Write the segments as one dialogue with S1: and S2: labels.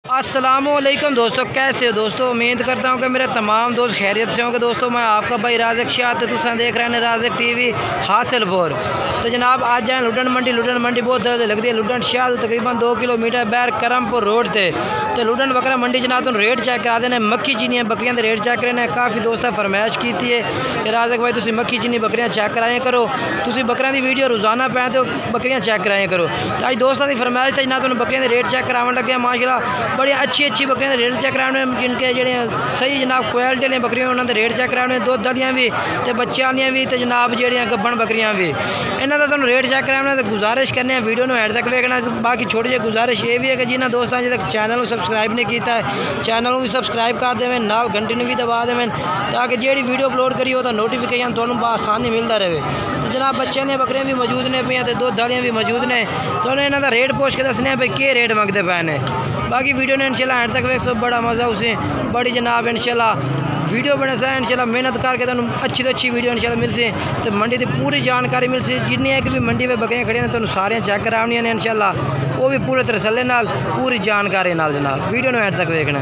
S1: السلام علیکم دوستو، کیسے ہو دوستو؟ امید کرتا ہوں کہ میرے تمام دوست خیریت سے ہوں گے۔ دوستو میں آپ کا بھائی رازق شاہ، تساں دیکھ رہے ہیں رازق ٹی وی حاصل پور۔ تو جناب آج جائیں لڈن منڈی بہت زیادہ لگتی ہے۔ لڈن شاہ تقریباً 2 کلومیٹر باہر کرمپور روڈ تے تو لڈن بکرا منڈی جناب تو ریٹ چیک کرا دینے، مکھی چینی بکریاں دے ریٹ چیک کرنے۔ کافی دوستاں فرمائش کیتی ہے کہ رازق بھائی تسی مکھی چینی بکریاں چیک کرائیں کرو، تسی بکریاں دی ویڈیو روزانہ پائیں تو بکریاں چیک کرائیں کرو۔ تو آج دوستاں دی فرمائش تے جناب تو بکریاں دے ریٹ چیک کراون لگے۔ ماشاءاللہ بڑی اچھی بکریاں دے ریٹ چیک کرانے، جن کے جڑے صحیح جناب کوالٹی والی بکریاں انہاں دے ریٹ چیک کرانے، دودھ والیاں بھی تے بچے والیاں بھی تے جناب جڑیاں گبن بکریاں بھی، انہاں دا تانوں ریٹ چیک کرانا تے گزارش کرنے ہیں ویڈیو نوں اینڈ تک ویکھنا۔ باقی چھوٹی جی گزارش یہ بھی ہے کہ جنہاں دوستاں جے تک چینل نوں سبسکرائب نہیں کیتا ہے چینل نوں بھی سبسکرائب کر دیویں، نال گھنٹی نوں بھی دبا دیویں تاکہ جیڑی ویڈیو اپلوڈ کری او دا نوٹیفیکیشن تانوں بآسانی ملدا رہے۔ تے جناب بچیاں دی بکریاں بھی موجود نے پیاں تے دودھ والیاں بھی موجود نے، تانوں انہاں دا ریٹ پوچھ کے دسنے ہیں بھئی کی ریٹ منگدے پے نے۔ باقی ویڈیو نے انشاءاللہ اینڈ تک ویکھو، بڑا مزہ اسے بڑی جناب انشاءاللہ ویڈیو بنے سے انشاءاللہ محنت کر کے تانوں اچھی تو اچھی ویڈیو انشاءاللہ مل سی تے منڈی دی پوری جانکاری مل سی، جتنی ہے کہ بھی منڈی میں بکریاں کھڑیاں نے تانوں سارے چیک کراونیاں نے انشاءاللہ، وہ بھی پورے تسلے نال پوری جانکاری نال جناب ویڈیو نوں اینڈ تک ویکھنا۔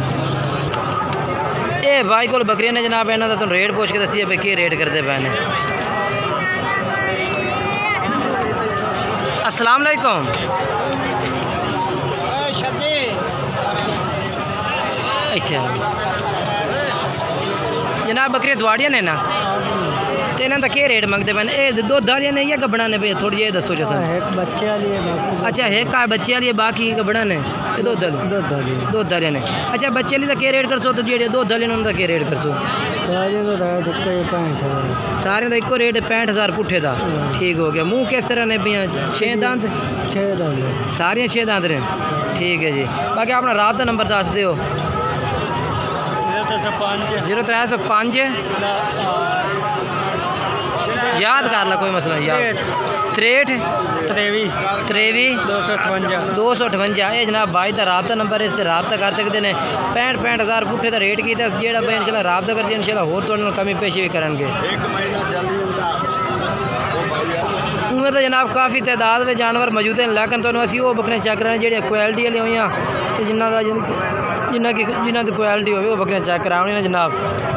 S1: اے بھائی کول بکریاں نے جناب، انہاں دا تانوں ریٹ پوچھ کے دسی ہے بھئی کی ریٹ کردے پے نے۔ السلام علیکم جناب، بکریاں دواڑیاں نے نا تے انہاں دا کی ریٹ منگدے پے نے؟ اے دودھ والیاں نے یا گبڑاں نے؟ پے تھوڑی جی دسو جی سن۔
S2: ایک بچے والی ہے،
S1: اچھا ایک بچے والی ہے، باقی گبڑاں نے تے دودھ والی نے۔ اچھا بچے والی دا کی ریٹ کرسو تے جڑے دودھ والے نے انہاں دا کی ریٹ کرسو؟
S2: سارے دا ریٹ اکو ہی 65,000۔
S1: سارے دا اکو ریٹ 65,000 پٹھے دا؟ ٹھیک ہو گیا۔ منہ کس طرح نے پیاں؟ 6 دانت؟
S2: 6 دانت
S1: ساریاں 6 دانت نے؟ ٹھیک ہے جی۔ باقی اپنا رابطہ نمبر دس دیو۔ 0305 یاد کر لا، کوئی مسئلہ نہیں، یاد 63 23 258۔ یہ جناب بھائی دا رابطہ نمبر ہے، اس سے رابطہ کر سکتے ہیں۔ 65,000 پٹھے دا ریٹ کیتا جیڑا بھائی انشاءاللہ رابطہ کر دے انشاءاللہ ہور تھوڑے نال کمی پیشی بھی کرن گے۔ انہاں تے جناب کافی تعداد میں جانور موجود ہیں، لیکن تانوں اسی وہ بکریاں چیک کرانے جڑی کوالٹی والی ہوئیاں تے جنہاں دی کوالٹی ہوے وہ بکریاں چیک کراونی نے جناب۔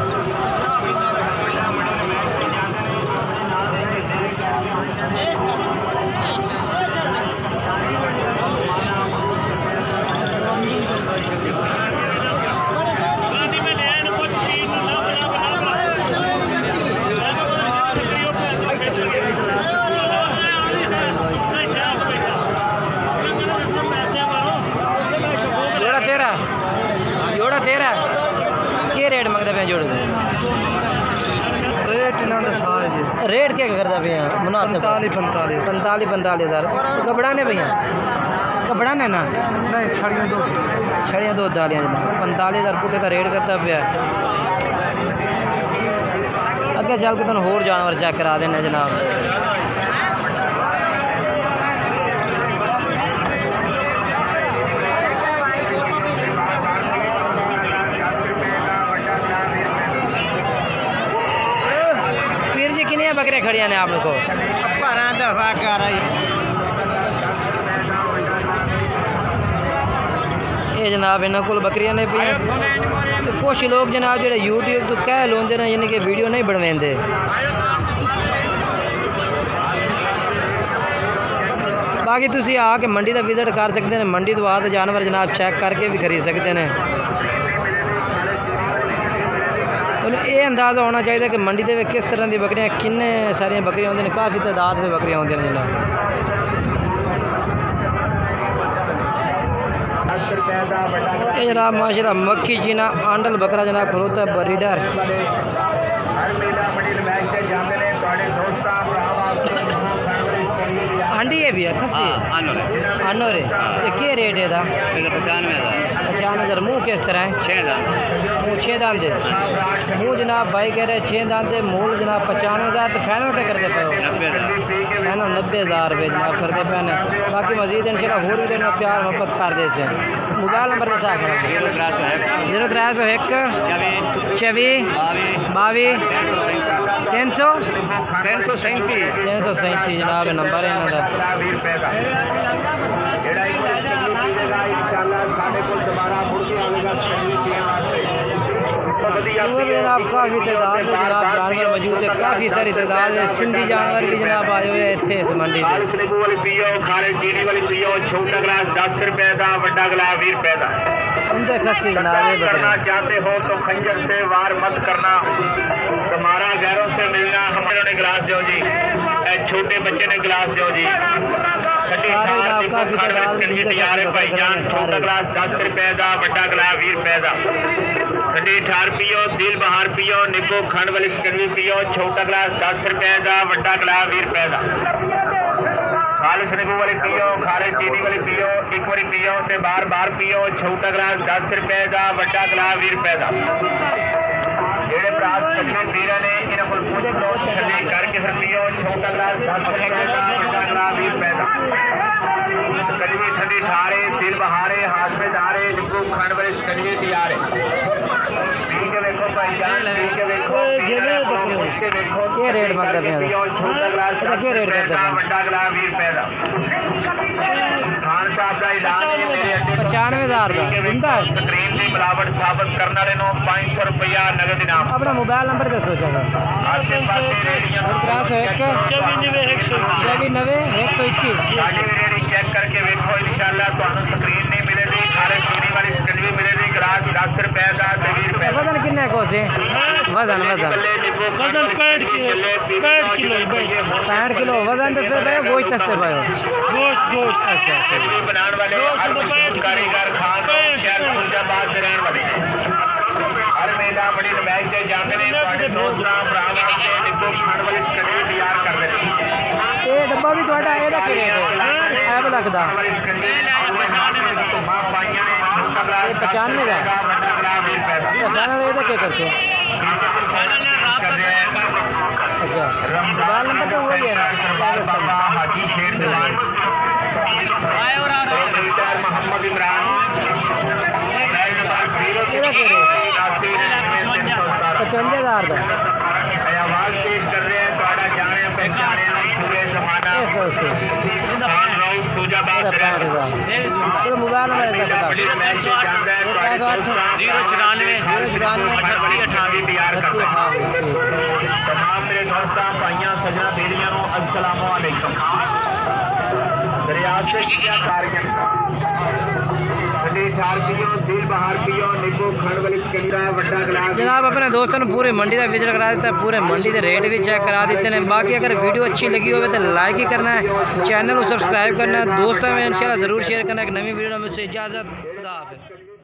S1: جوڑا تیرا کی ریٹ منگتا پہ جوڑے دے؟
S2: ریٹ انہاں دا ساز ہے۔
S1: ریٹ کیا کرتا پہ مناسب؟ 45,000 کپڑا نے پہ کپڑا نے نا؟
S2: نہیں،
S1: چھڑیاں دو دالیاں جناب 45,000 پٹھے کا ریٹ کرتا پیا۔ اگے چل کے تنوں ہور جانور چیک کرا دینا جناب۔ بکریاں کھڑیاں نے آپ کو؟ یہ جناب انہاں کول بکریاں نے پہ کچھ لوگ جناب جڑے یوٹیوب تو کہہ لوندے نے یعنی کہ ویڈیو نہیں بنویندے۔ باقی تسی آ کے منڈی دا وزٹ کر سکتے ہیں، منڈی تو آ جانور جناب چیک کر کے بھی خرید سکتے ہیں۔ یہ اندازہ ہونا چاہیے کہ منڈی دے کس طرح دی بکریاں کنے ساری بکریاں ہوندی نے، کافی تعداد میں بکریاں ہوندی نے جناب۔ یہ جناب ماشاءاللہ مکھی چینا آنڈل بکرا جناب کھلوتا ہے بریڈر۔ ہانڈی ہے بھی ہے کھسی آنو رے، یہ کیا ریٹ ہے دا؟ 95,000۔ منہ کس طرح ہے؟ 6 دانت دے منہ جناب بھائی کہہ رہے 6 دانت دے مول جناب 95,000۔ تو فائنل کیا کرتے پے ہو؟ 90,000 90,000 روپے جناب کرتے پے نے۔ باقی مزید انشاءاللہ ہور بھی دینا پیار محبت کر دے سے۔ موبائل نمبر دسا کر 0301 24 22 337 جناب نمبر ہے انہاں دا۔ جناب کافی تعداد میں جناب جانور موجود ہے، کافی ساری تعداد ہے، سندھی جانور بھی جناب آئے ہوئے اتنے اس منڈی میں۔
S3: چھوٹا گلاس 10 روپے کا، بڑا گلاس 20 روپے کا۔
S1: عمدہ خصی جناب
S3: کرنا چاہتے ہو تو خنجر سے وار مت کرنا، تمہارا غیروں سے ملنا۔ ہماروں نے گلاس دو جی، چھوٹے بچے نے گلاس دو جی۔ چھوٹا گلاس 10 روپے کا، بڑا گلاس 20 روپے کا۔ ٹھنڈی ٹھار پیو، دل بہار پیو، نیبو کھنڈ والی شکنجی پیو۔ چھوٹا گلاس 10 روپے کا، بڑا گلاس 20 روپے کا۔ خالص نیبو والی پیو، خالص چینی والی پیو، ایک باری پیو تے بار بار پیو۔ چھوٹا گلاس 10 روپے کا، بڑا گلاس 20 روپے کا۔ جہے پراس کچے پیرا نے انہوں کو پوچھ لو، چھلی کر کے پھر پیو۔ چھوٹا گلاس 10 روپے کا، بڑا گلاس 20 روپے کا۔ کنجوی ٹھنڈی ٹھارے، دل بہارے، ہاتھ میں دھارے، نیبو کھنڈ والی شکنجی تیار ہے۔ پی کے دیکھو بھائی جان، پی کے دیکھو،
S1: کیا ریٹ مطلب ہے؟
S3: چھوٹا گلاس
S1: کیا ریٹ کرتے ہیں؟
S3: بڑا گلاس 20 روپے کا۔ خان صاحب کا اعلان ہے میرے اڈے
S1: 95,000 کا زندہ ہے۔
S3: سکرین کی ملاوٹ ثابت کرنے والے نو 500 روپیہ نگد انعام۔
S1: اپنا موبائل نمبر دسو جا
S3: آسے پاسے ریڑیاں
S1: 94,121
S3: ساڈی ریڑی چیک کر کے ویکھو، انشاءاللہ تانوں سکرین نہیں ملے گی، کھارے چینی والی سکنجی ملے گی، گلاس 10 روپے کا تے 20 روپے کا۔
S1: وزن کنے کو سے؟ وزن
S2: 65
S1: کلو وزن دستے پے، گوشت دستے پے؟
S2: گوشت
S1: اچھا
S3: سکنجی بنان والے ہر کاریگر خان شہر فیروز آباد دے رہن والے ہر میلہ بڑی نمائش سے جاتے ہیں، تواڈے دوستاں بھراواں تے نیبو کھنڈ والی سکنجی تیار کرتے ہیں۔
S1: یہ ڈبا بھی تھوڑا یہ دا کی ریٹ ہے؟ ایب لگدا 95 دا؟ فائنل یہ دا کیا کرسو؟ اچھا موبائل نمبر تو وہی ہے نا؟
S3: محمد عمران
S1: یہ دا کیا ریٹ؟ 55,000 دا؟
S3: آواز پیش کر رہے ہیں، تھوڑا جانے پہچانے پورے زمانہ
S1: اس طرح سے
S3: سوجا بات
S1: 65,000۔ چلو موبائل نمبر ایک بتا 094
S3: تمام میرے دوستاں بھائیاں سجنا بیڑیاں نو السلام علیکم۔ دریا سے کیا کاریاں دل بہار پیو، نیبو کھنڈ والی شکنجی بڑا گلاس۔
S1: جناب اپنے دوستوں نے پورے منڈی کا وزٹ کرا دیتا ہے، پورے منڈی کے ریٹ بھی چیک کرا دیتے ہیں۔ باقی اگر ویڈیو اچھی لگی ہوئے تو لائک ہی کرنا ہے، چینل کو سبسکرائب کرنا ہے، دوستوں میں انشاءاللہ ضرور شیئر کرنا ہے۔ ایک نئی ویڈیو میں سے اجازت، خدا حافظ۔